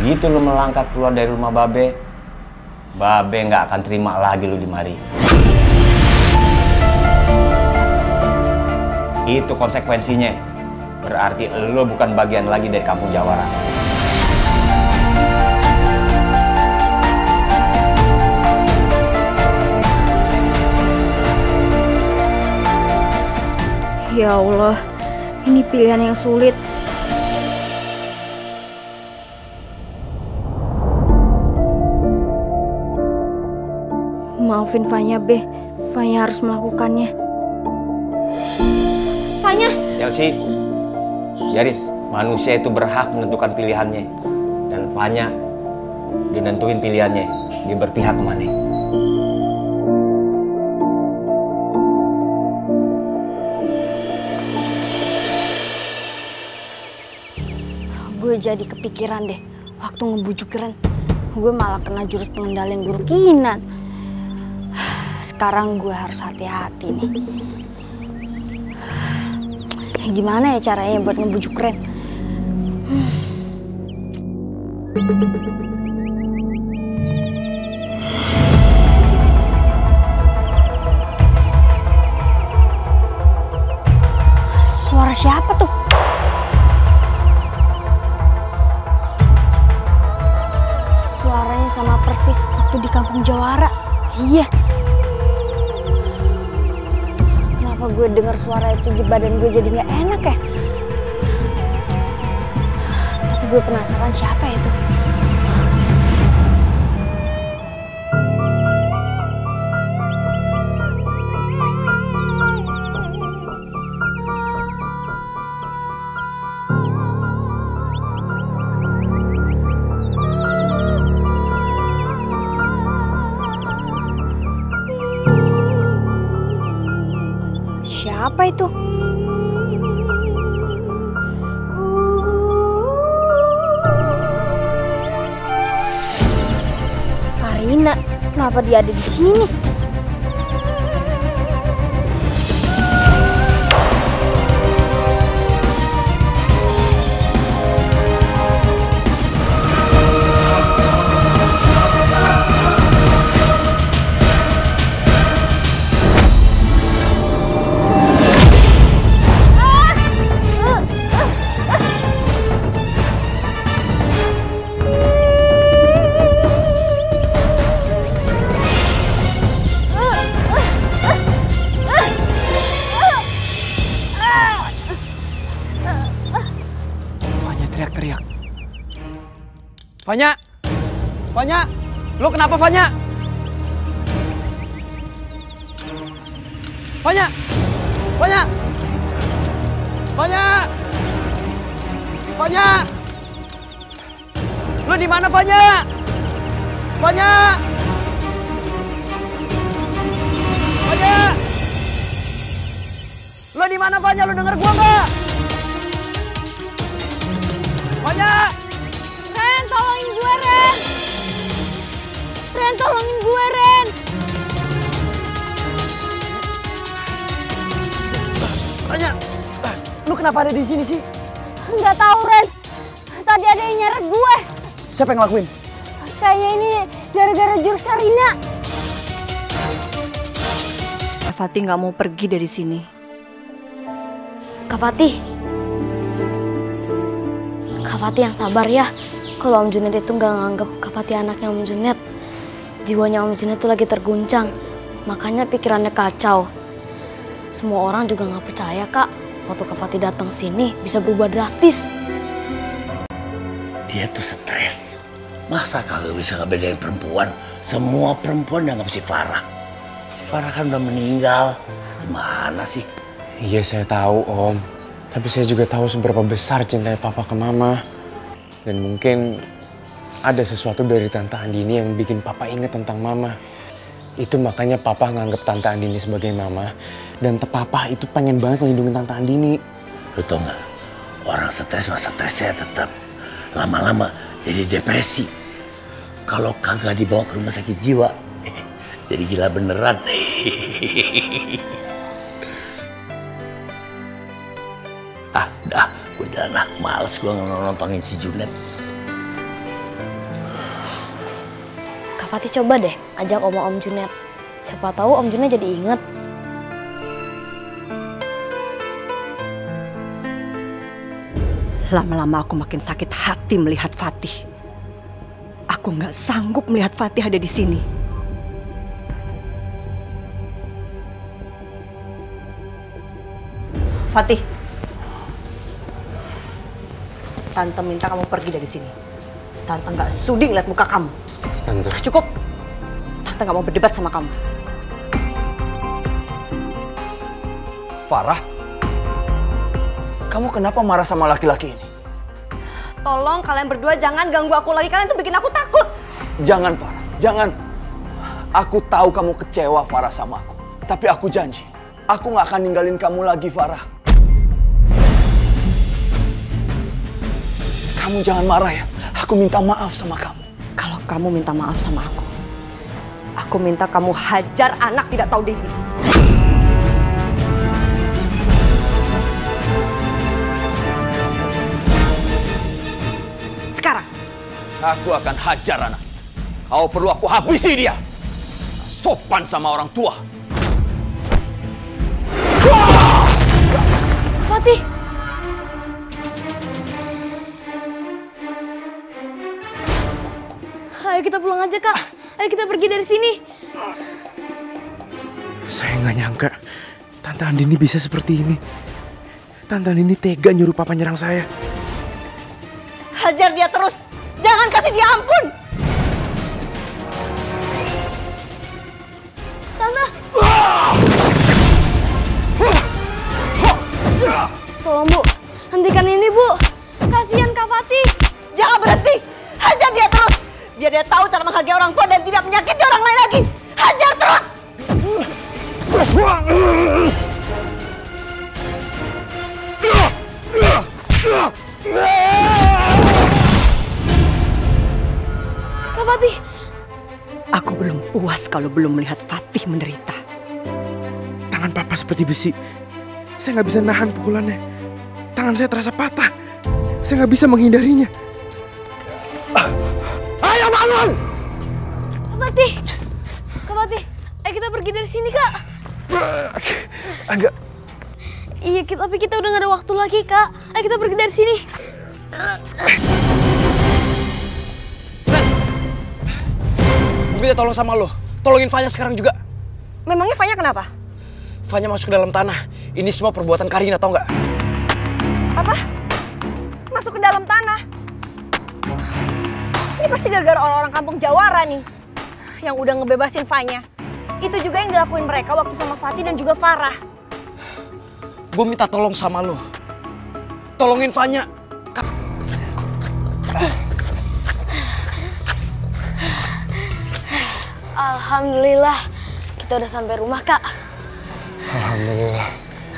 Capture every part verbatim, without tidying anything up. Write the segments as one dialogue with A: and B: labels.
A: begitu lu melangkah keluar dari rumah Babe, Babe nggak akan terima lagi lu di mari. Itu konsekuensinya. Berarti lu bukan bagian lagi dari kampung Jawara.
B: Ya Allah, ini pilihan yang sulit. Maafin Fanya, Beh. Fanya harus melakukannya. Fanya!
A: Chelsea, biarin. Manusia itu berhak menentukan pilihannya. Dan Fanya dinentuin pilihannya. Dia berpihak kemana.
B: Gue jadi kepikiran deh, waktu ngebujuk Ren, gue malah kena jurus pengendalian guru Kinan. Sekarang gue harus hati-hati nih. Gimana ya caranya buat ngebujuk Ren? Hmm. Suara siapa tuh? Suaranya sama persis waktu di kampung Jawara. Iya. Kenapa gue dengar suara itu di badan gue jadi nggak enak ya? Tapi gue penasaran siapa itu. Siapa itu? Karina, kenapa dia ada di sini?
C: Teriak. Fanya! Fanya! Lu kenapa, Fanya? Fanya! Fanya! Fanya! Fanya! Lu di mana, Fanya? Fanya! Fanya! Lu di mana, Fanya? Lu denger gua nggak? Fanya!
B: Ren, tolongin gue, Ren! Ren, tolongin gue, Ren!
C: Fanya! Lu kenapa ada di sini sih?
B: Nggak tahu, Ren. Tadi ada yang nyeret gue.
C: Siapa yang ngelakuin?
B: Kayaknya ini gara-gara jurus Karina.
D: Kak Fatih nggak mau pergi dari sini.
B: Kak Fatih. Kak Fatih yang sabar ya. Kalau Om Junet itu nggak nganggep Kak Fatih anaknya Om Junet. Jiwanya Om Junet itu lagi terguncang. Makanya pikirannya kacau. Semua orang juga nggak percaya, Kak. Waktu Kak Fatih datang sini bisa berubah drastis.
E: Dia tuh stres. Masa kagak bisa ngebedain perempuan? Semua perempuan dianggap si Farah. Si Farah kan udah meninggal. Gimana sih?
F: Iya saya tahu Om. Tapi saya juga tahu seberapa besar cintanya Papa ke Mama. Dan mungkin ada sesuatu dari Tante Andini yang bikin Papa inget tentang Mama. Itu makanya Papa nganggep Tante Andini sebagai Mama. Dan Papa itu pengen banget ngelindungin Tante Andini.
E: Lu tau gak? Orang stres mah stresnya tetap. Lama-lama jadi depresi. Kalau kagak dibawa ke rumah sakit jiwa, jadi gila beneran. Ah, dah, gue jalan lah. Males gue nontonin si Junet.
B: Kak Fatih coba deh ajak oma Om Junet. Siapa tahu Om Junet jadi inget.
D: Lama-lama aku makin sakit hati melihat Fatih. Aku nggak sanggup melihat Fatih ada di sini. Fatih, Tante minta kamu pergi dari sini. Tante nggak sudi ngeliat muka kamu.
F: Tante.
D: Cukup. Tante nggak mau berdebat sama kamu.
C: Farah, kamu kenapa marah sama laki-laki ini?
D: Tolong kalian berdua jangan ganggu aku lagi. Kalian tuh bikin aku takut.
C: Jangan Farah, jangan. Aku tahu kamu kecewa Farah sama aku. Tapi aku janji, aku gak akan ninggalin kamu lagi Farah. Kamu jangan marah ya. Aku minta maaf sama kamu.
D: Kalau kamu minta maaf sama aku, aku minta kamu hajar anak tidak tahu diri. Sekarang.
C: Aku akan hajar anak. Kau perlu aku habisi dia. Sopan sama orang tua.
B: Fatih. Ayo kita pulang aja Kak. Ayo kita pergi dari sini.
F: Saya nggak nyangka Tante Andini bisa seperti ini. Tante Andini tega nyuruh papa nyerang saya.
D: Hajar dia terus. Jangan kasih dia ampun.
B: Tante. Tolong Bu, hentikan ini Bu. Kasihan Kak Fatih.
D: Jangan berhenti. Hajar dia terus. Biar dia tahu cara menghargai orang tua dan tidak menyakiti orang lain lagi. Hajar terus.
B: Kak Fatih.
D: Aku belum puas kalau belum melihat Fatih menderita.
F: Tangan papa seperti besi. Saya nggak bisa nahan pukulannya. Tangan saya terasa patah. Saya nggak bisa menghindarinya. Ayo bangun!
B: Kak Fatih. Kak Fatih. Ayo kita pergi dari sini Kak.
F: Enggak.
B: Iya, kita, tapi kita udah gak ada waktu lagi Kak. Ayo kita pergi dari sini.
A: Gue minta tolong sama lo. Tolongin Fanya sekarang juga.
D: Memangnya Fanya kenapa?
A: Fanya masuk ke dalam tanah. Ini semua perbuatan Karina, tau nggak?
D: Apa? Masuk ke dalam tanah? Ini pasti gara-gara orang-orang kampung Jawara nih. Yang udah ngebebasin Fanya. Itu juga yang dilakuin mereka waktu sama Fatih dan juga Farah.
A: Gue minta tolong sama lo. Tolongin Fanya.
B: Alhamdulillah, kita udah sampai rumah Kak.
F: Alhamdulillah.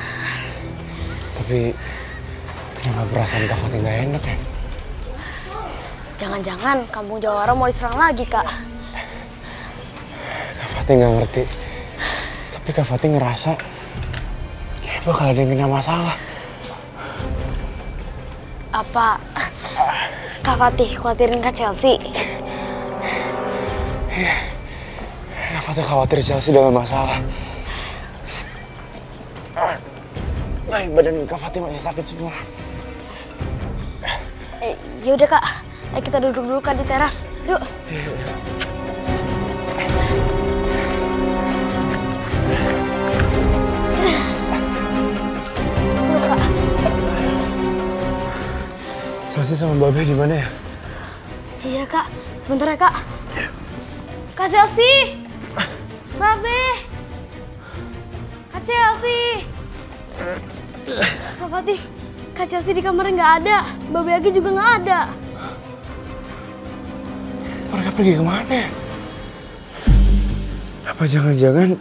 F: Tapi kenapa perasaan Kak Fatih nggak enak ya?
B: Jangan-jangan kampung Jawara mau diserang lagi Kak.
F: Kak Fatih nggak ngerti. Tapi Kak Fatih ngerasa kayak bakal ada yang kena masalah.
B: Apa Kak Fatih khawatirin Kak Chelsea?
F: Iya. Kak Fatih khawatir Chelsea dalam masalah. Baik, badan Kak Fatih masih sakit semua.
B: Eh, yaudah Kak, ayo kita duduk dulu Kak di teras. Yuk. Duduk Kak.
F: Chelsea sama Babe di mana ya?
B: Iya Kak, sebentar ya Kak. Kak Chelsea, Babe, Kak Chelsea. Kak Fatih, Kak Chelsea di kamarnya nggak ada, Babe Agi juga nggak ada.
F: Mereka pergi kemana? Apa jangan-jangan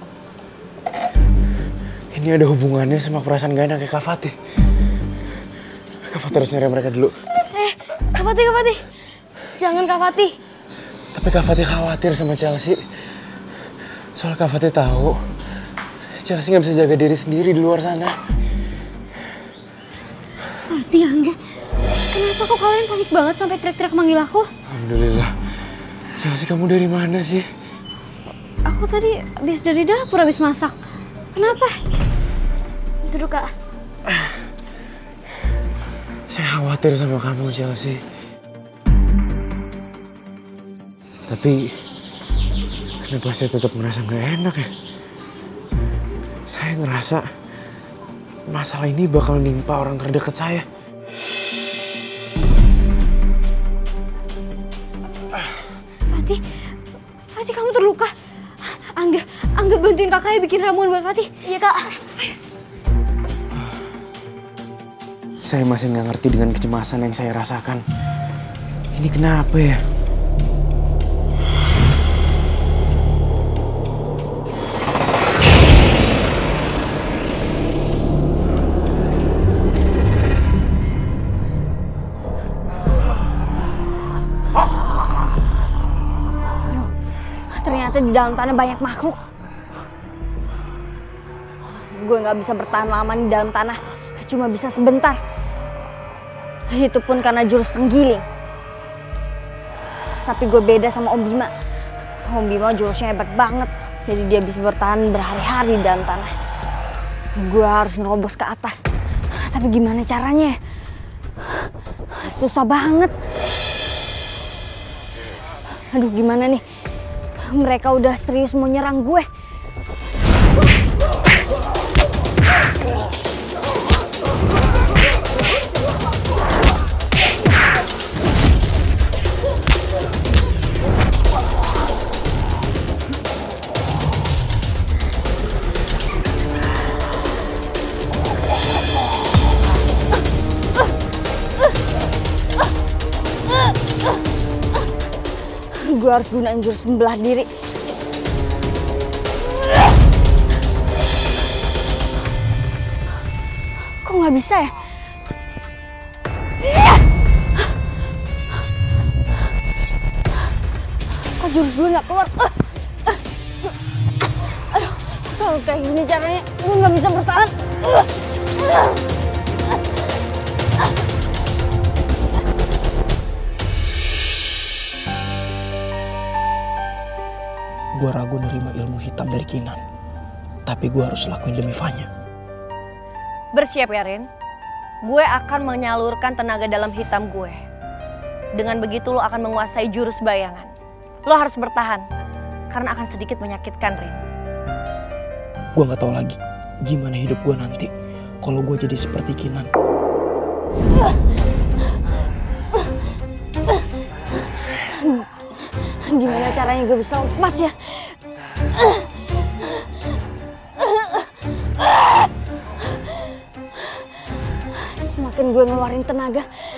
F: ini ada hubungannya sama perasaan gak enaknya Kak Fatih? Kak Fatih harus nyari mereka dulu.
B: Eh, Kak Fatih, Kak Fatih, jangan Kak Fatih.
F: Tapi Kak Fatih khawatir sama Chelsea. Soal Kak Fatih tahu Chelsea nggak bisa jaga diri sendiri di luar sana.
B: Fatih, Angga, kenapa kok kalian panik banget sampai teriak-teriak manggil aku?
F: Alhamdulillah, Chelsea, kamu dari mana sih?
B: Aku tadi habis dari dapur, habis masak. Kenapa? Duduk, Kak.
F: Saya khawatir sama kamu, Chelsea. Tapi kenapa saya tetap merasa nggak enak ya? Saya ngerasa masalah ini bakal nimpa orang terdekat saya.
B: Fatih, Fatih kamu terluka. Angga, Angga bantuin kakak ya bikin ramuan buat Fatih. Iya, Kak.
F: Saya masih nggak ngerti dengan kecemasan yang saya rasakan. Ini kenapa ya?
D: Ternyata di dalam tanah banyak makhluk. Gue nggak bisa bertahan lama di dalam tanah, cuma bisa sebentar. Itu pun karena jurus tenggiling. Tapi gue beda sama Om Bima. Om Bima jurusnya hebat banget, jadi dia bisa bertahan berhari-hari di dalam tanah. Gue harus nerobos ke atas. Tapi gimana caranya? Susah banget. Aduh, gimana nih? Mereka udah serius mau nyerang gue. Gue harus gunain jurus membelah diri. Kok nggak bisa ya? Kok jurus gue nggak keluar? Aduh, kalau kayak gini caranya gue nggak bisa bertahan.
G: Gue ragu nerima ilmu hitam dari Kinan. Tapi gue harus lakuin demi Fanya.
D: Bersiap ya, Rin. Gue akan menyalurkan tenaga dalam hitam gue. Dengan begitu lo akan menguasai jurus bayangan. Lo harus bertahan, karena akan sedikit menyakitkan, Rin.
G: Gue gak tahu lagi gimana hidup gue nanti kalau gue jadi seperti Kinan.
D: Gimana caranya gue bisa lepas ya? Semakin gue ngeluarin tenaga,